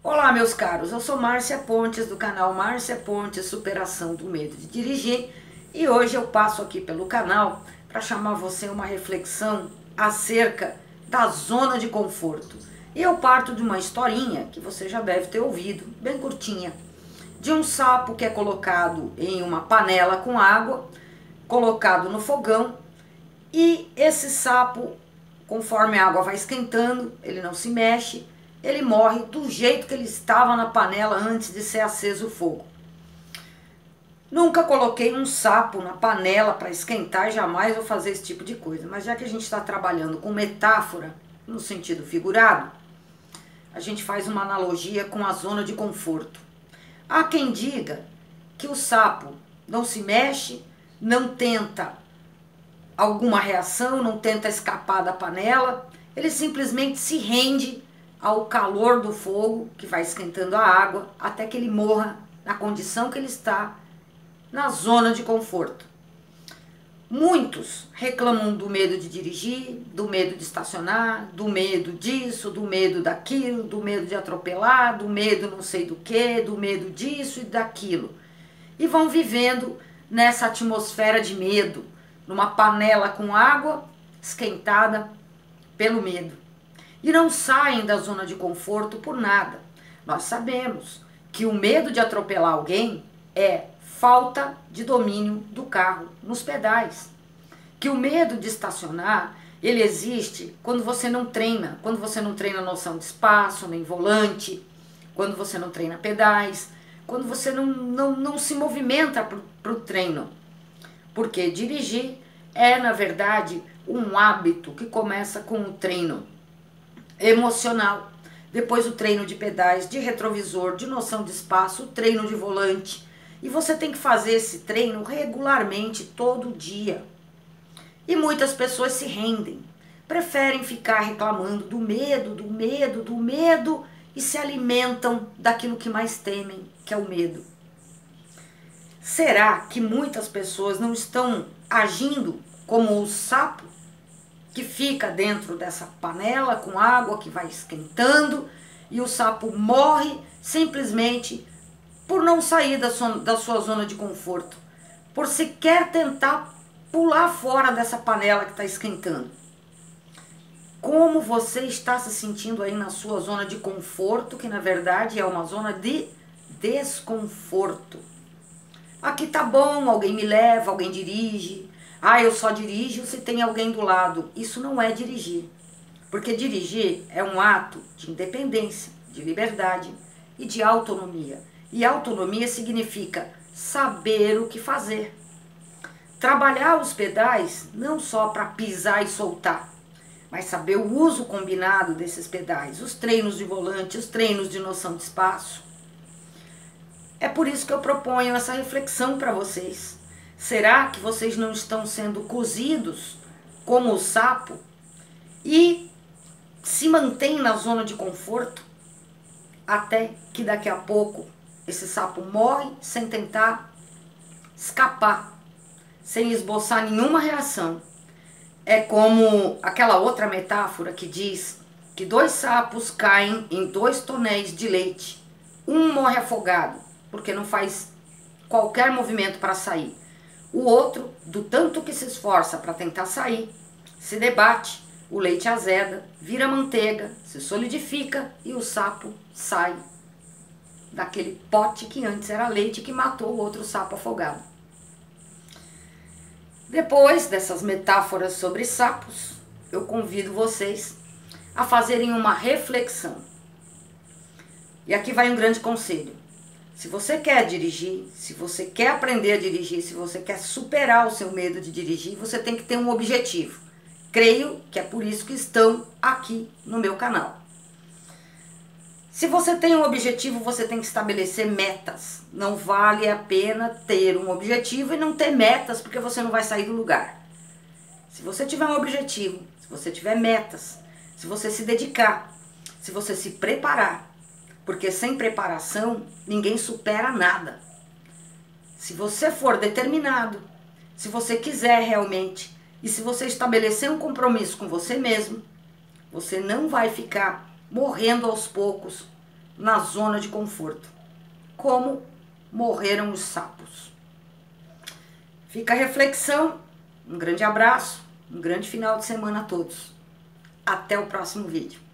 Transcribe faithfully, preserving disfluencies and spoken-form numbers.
Olá, meus caros, eu sou Márcia Pontes, do canal Márcia Pontes Superação do Medo de Dirigir, e hoje eu passo aqui pelo canal para chamar você a uma reflexão acerca da zona de conforto. E eu parto de uma historinha que você já deve ter ouvido, bem curtinha, de um sapo que é colocado em uma panela com água, colocado no fogão, e esse sapo, conforme a água vai esquentando, ele não se mexe, ele morre do jeito que ele estava na panela antes de ser aceso o fogo. Nunca coloquei um sapo na panela para esquentar e jamais vou fazer esse tipo de coisa. Mas já que a gente está trabalhando com metáfora, no sentido figurado, a gente faz uma analogia com a zona de conforto. Há quem diga que o sapo não se mexe, não tenta alguma reação, não tenta escapar da panela, ele simplesmente se rende ao calor do fogo que vai esquentando a água até que ele morra na condição que ele está, na zona de conforto. Muitos reclamam do medo de dirigir, do medo de estacionar, do medo disso, do medo daquilo, do medo de atropelar, do medo não sei do que, do medo disso e daquilo. E vão vivendo nessa atmosfera de medo, numa panela com água esquentada pelo medo. E não saem da zona de conforto por nada. Nós sabemos que o medo de atropelar alguém é falta de domínio do carro nos pedais. Que o medo de estacionar, ele existe quando você não treina. Quando você não treina noção de espaço, nem volante. Quando você não treina pedais. Quando você não, não, não se movimenta para o treino. Porque dirigir é, na verdade, um hábito que começa com o treino emocional, depois o treino de pedais, de retrovisor, de noção de espaço, o treino de volante. E você tem que fazer esse treino regularmente, todo dia. E muitas pessoas se rendem, preferem ficar reclamando do medo, do medo, do medo e se alimentam daquilo que mais temem, que é o medo. Será que muitas pessoas não estão agindo como o sapo que fica dentro dessa panela com água que vai esquentando e o sapo morre simplesmente por não sair da sua, da sua zona de conforto, por sequer tentar pular fora dessa panela que está esquentando? Como você está se sentindo aí na sua zona de conforto, que na verdade é uma zona de desconforto? Aqui tá bom, alguém me leva, alguém dirige. Ah, eu só dirijo se tem alguém do lado. Isso não é dirigir. Porque dirigir é um ato de independência, de liberdade e de autonomia. E autonomia significa saber o que fazer. Trabalhar os pedais não só para pisar e soltar, mas saber o uso combinado desses pedais, os treinos de volante, os treinos de noção de espaço. É por isso que eu proponho essa reflexão para vocês. Será que vocês não estão sendo cozidos como o sapo e se mantêm na zona de conforto até que daqui a pouco esse sapo morre sem tentar escapar, sem esboçar nenhuma reação? É como aquela outra metáfora que diz que dois sapos caem em dois tonéis de leite. Um morre afogado porque não faz qualquer movimento para sair. O outro, do tanto que se esforça para tentar sair, se debate, o leite azeda, vira manteiga, se solidifica e o sapo sai daquele pote que antes era leite que matou o outro sapo afogado. Depois dessas metáforas sobre sapos, eu convido vocês a fazerem uma reflexão. E aqui vai um grande conselho. Se você quer dirigir, se você quer aprender a dirigir, se você quer superar o seu medo de dirigir, você tem que ter um objetivo. Creio que é por isso que estão aqui no meu canal. Se você tem um objetivo, você tem que estabelecer metas. Não vale a pena ter um objetivo e não ter metas, porque você não vai sair do lugar. Se você tiver um objetivo, se você tiver metas, se você se dedicar, se você se preparar, porque sem preparação, ninguém supera nada. Se você for determinado, se você quiser realmente, e se você estabelecer um compromisso com você mesmo, você não vai ficar morrendo aos poucos na zona de conforto. Como morreram os sapos. Fica a reflexão, um grande abraço, um grande final de semana a todos. Até o próximo vídeo.